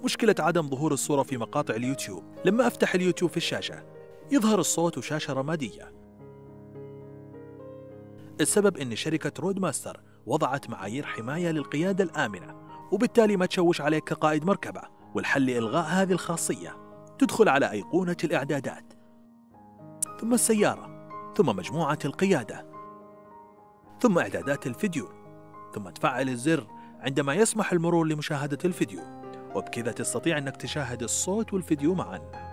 مشكلة عدم ظهور الصورة في مقاطع اليوتيوب. لما أفتح اليوتيوب في الشاشة يظهر الصوت وشاشة رمادية. السبب إن شركة رودماستر وضعت معايير حماية للقيادة الآمنة، وبالتالي ما تشوش عليك كقائد مركبة. والحل لإلغاء هذه الخاصية، تدخل على أيقونة الإعدادات، ثم السيارة، ثم مجموعة القيادة، ثم إعدادات الفيديو، ثم تفعل الزر عندما يسمح المرور لمشاهدة الفيديو، وبكذا تستطيع أنك تشاهد الصوت والفيديو معاً.